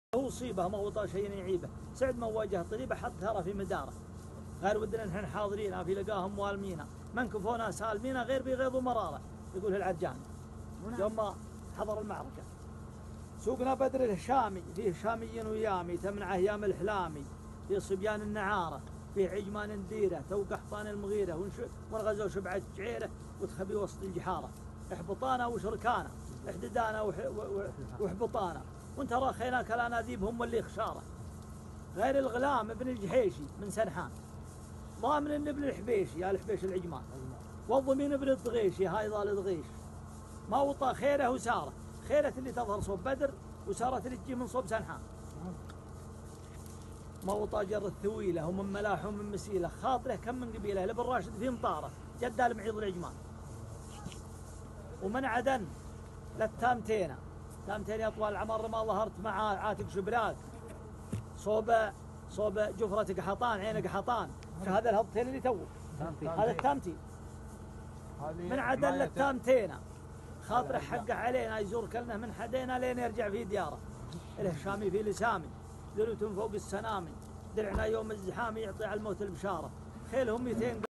هو صيبه ما هو شيء يعيبه، سعد ما واجه طريبه حط ثرى في مداره. غير ودنا نحن حاضرين في لقاهم والمينا من كفونا سالمينا غير بغيظ ومراره، يقول العرجان يوم ما حضر المعركه. سوقنا بدر الشامي فيه شامي ويامي تمنعه ايام الحلامي، فيه صبيان النعاره فيه عجمان نديره تو قحطان المغيره ونغزوا شبعه جعيره وتخبي وسط الجحاره. احبطانا وشركانا احددانا واحبطانا وانت راخيناك الاناذيب هم اللي خشاره. غير الغلام ابن الجحيشي من سنحان ضامن ابن الحبيشي يا الحبيش العجمان والضمين ابن الضغيشي هاي ضال ضغيش. ما وطى خيره وساره خيرة اللي تظهر صوب بدر وسارت اللي تجي من صوب سنحان. ما وطى جر الثويله ومن ملاح ومن مسيله خاطره كم من قبيله لابن راشد في مطاره جد المعيض العجمان. ومن عدن للتامتين تامتين يا طوال العمر ما ظهرت مع عاتق شبراك صوب جفرة قحطان عين قحطان. هذا الهبطين اللي توك هذا التامتين من عدن للتامتين خاطره حقه علينا يزور كلنا من حدينا لين يرجع في دياره. له شامي في لسامي ذلوة فوق السنامي درعنا يوم الزحام يعطي على الموت البشاره. خيلهم 200